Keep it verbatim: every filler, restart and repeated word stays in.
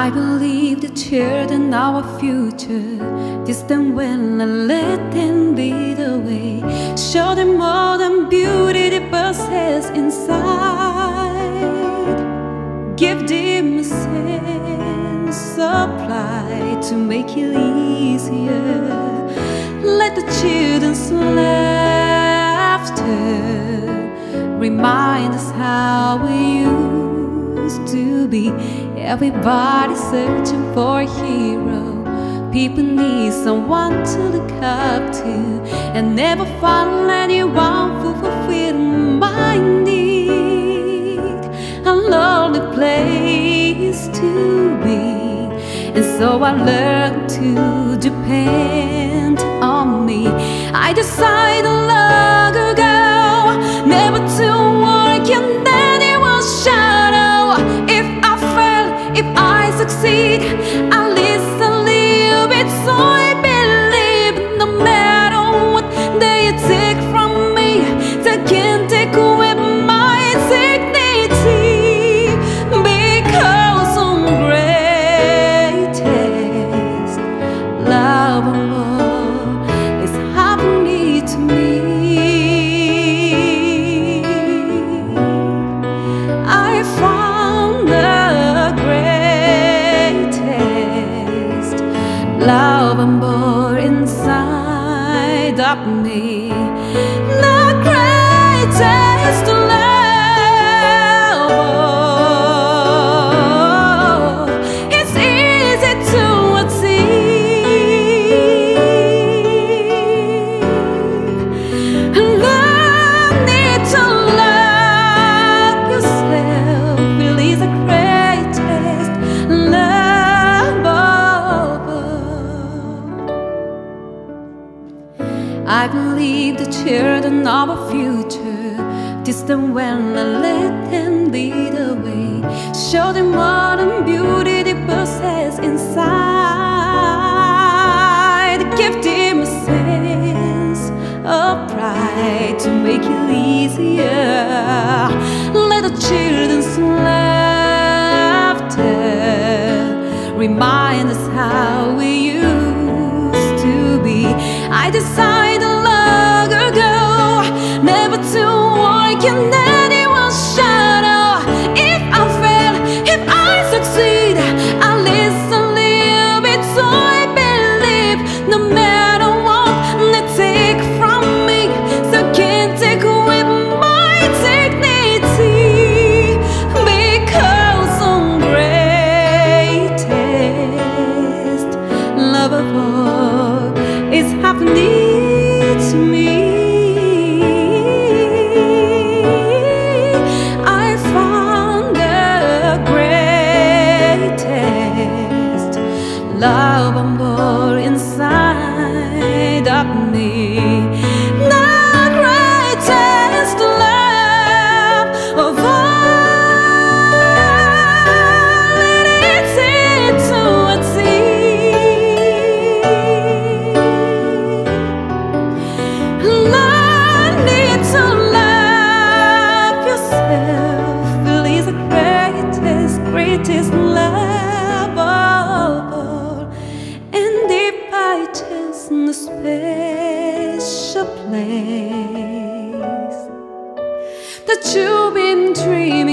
I believe the children are our future. Distant when I let them lead the way. Show them more than beauty the possess inside. Give them a sense of pride to make it easier. Let the children's laughter remind us how we used to be. Everybody searching for a hero. People need someone to look up to, and never find anyone who fulfill my need. A lonely place to be, and so I learned to depend on me. I decided long ago never to work in anyone's shadow. If I fail, if I succeed, at least a little bit, so I believe. No matter what they take from me, they can't take away my dignity. Because I'm greatest love and more is happening to me. I found the greatest love and more inside of me. The greatest love. It's easy to achieve. Learning to love yourself really is the greatest love of all. I believe the children are our future. Distant when I let them lead the way. Show them what and beauty they possess inside. Give them a sense of pride to make it easier. Let the children's laughter remind us how we used to be. I decided long ago never to work in anyone's shadow. If I fail, if I succeed, at least a little bit, so I believe. No matter what they take from me, so can't take away my dignity. Because I'm greatest love of all is happening to me. I found the greatest love and more inside of me. The greatest love of all. It is easy to achieve. Learning to love yourself really is the greatest, greatest love of all. And if I just in a special place that you've been dreaming